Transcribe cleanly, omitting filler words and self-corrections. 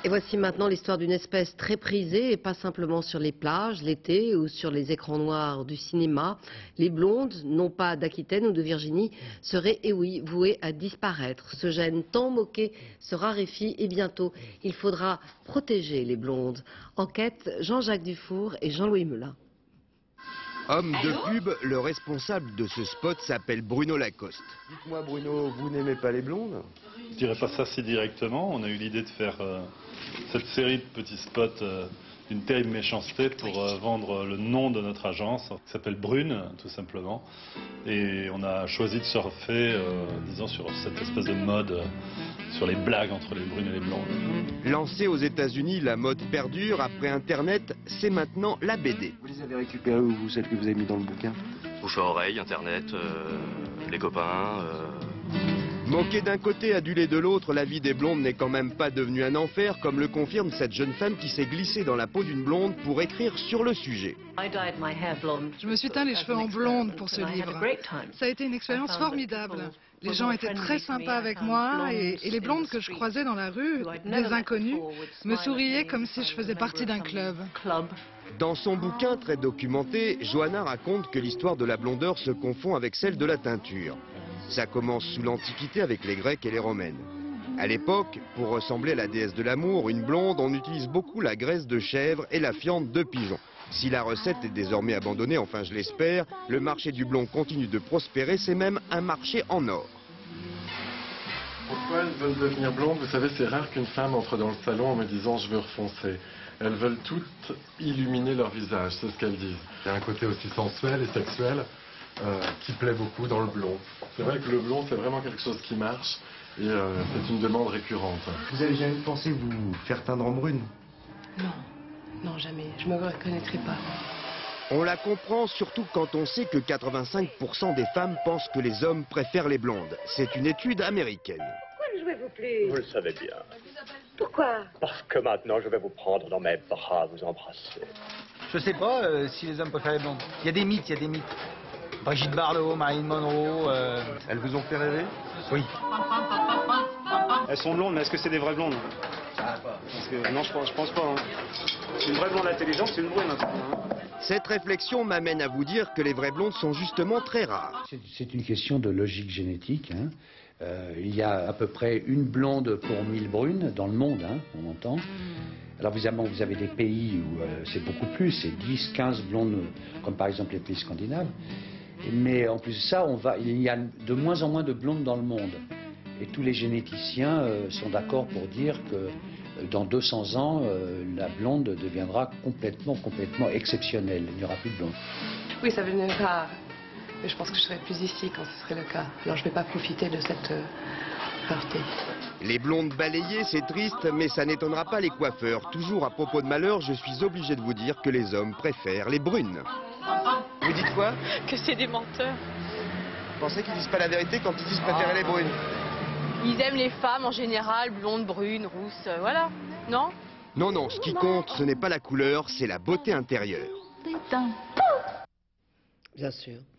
Et voici maintenant l'histoire d'une espèce très prisée, et pas simplement sur les plages, l'été, ou sur les écrans noirs du cinéma. Les blondes, non pas d'Aquitaine ou de Virginie, seraient, et oui, vouées à disparaître. Ce gène tant moqué se raréfie, et bientôt, il faudra protéger les blondes. Enquête, Jean-Jacques Dufour et Jean-Louis Melin. Homme de pub, le responsable de ce spot s'appelle Bruno Lacoste. Dites-moi Bruno, vous n'aimez pas les blondes? Je dirais pas ça si directement. On a eu l'idée de faire cette série de petits spots d'une terrible méchanceté pour vendre le nom de notre agence, qui s'appelle Brune, tout simplement. Et on a choisi de surfer, disons, sur cette espèce de mode, sur les blagues entre les brunes et les blondes. Lancée aux États-Unis, la mode perdure. Après Internet, c'est maintenant la BD. Vous les avez récupérées ou vous, celles que vous avez mis dans le bouquin? Bouche à oreille, Internet, les copains... Moquée d'un côté, adulée de l'autre, la vie des blondes n'est quand même pas devenue un enfer, comme le confirme cette jeune femme qui s'est glissée dans la peau d'une blonde pour écrire sur le sujet. Je me suis teint les cheveux en blonde pour ce livre. Ça a été une expérience formidable. Les gens étaient très sympas avec moi et les blondes que je croisais dans la rue, des inconnus, me souriaient comme si je faisais partie d'un club. Dans son bouquin très documenté, Johanna raconte que l'histoire de la blondeur se confond avec celle de la teinture. Ça commence sous l'Antiquité avec les Grecs et les Romaines. À l'époque, pour ressembler à la déesse de l'amour, une blonde, on utilise beaucoup la graisse de chèvre et la fiente de pigeon. Si la recette est désormais abandonnée, enfin je l'espère, le marché du blond continue de prospérer, c'est même un marché en or. Pourquoi elles veulent devenir blondes? Vous savez, c'est rare qu'une femme entre dans le salon en me disant je veux refoncer. Elles veulent toutes illuminer leur visage, c'est ce qu'elles disent. Il y a un côté aussi sensuel et sexuel qui plaît beaucoup dans le blond. C'est vrai que le blond, c'est vraiment quelque chose qui marche et c'est une demande récurrente. Vous avez jamais pensé vous faire teindre en brune? Non, non jamais, je me reconnaîtrai pas. On la comprend surtout quand on sait que 85% des femmes pensent que les hommes préfèrent les blondes. C'est une étude américaine. Pourquoi ne jouez-vous plus? Vous le savez bien. Pourquoi? Parce que maintenant, je vais vous prendre dans mes bras, vous embrasser. Je sais pas si les hommes préfèrent les blondes. Il y a des mythes, il y a des mythes. Brigitte Bardot, Marilyn Monroe... Elles vous ont fait rêver? Oui. Elles sont blondes, mais est-ce que c'est des vraies blondes? Parce que, non, je pense pas. Hein. Une vraie blonde intelligente, c'est une brune. Hein. Cette réflexion m'amène à vous dire que les vraies blondes sont justement très rares. C'est une question de logique génétique. Hein. Il y a à peu près une blonde pour 1000 brunes dans le monde, hein, on entend. Alors évidemment, vous avez des pays où c'est beaucoup plus, c'est 10, 15 blondes, comme par exemple les pays scandinaves. Mais en plus de ça, il y a de moins en moins de blondes dans le monde. Et tous les généticiens sont d'accord pour dire que dans 200 ans, la blonde deviendra complètement exceptionnelle. Il n'y aura plus de blonde. Oui, ça viendra. Mais je pense que je serais plus ici quand ce serait le cas. Alors je ne vais pas profiter de cette rareté. Les blondes balayées, c'est triste, mais ça n'étonnera pas les coiffeurs. Toujours à propos de malheur, je suis obligé de vous dire que les hommes préfèrent les brunes. Vous dites quoi? Que c'est des menteurs. Vous pensez qu'ils disent pas la vérité quand ils disent préférer les brunes? Ils aiment les femmes en général, blondes, brunes, rousses, voilà. Non? Non, non, ce qui compte, ce n'est pas la couleur, c'est la beauté intérieure. Bien sûr.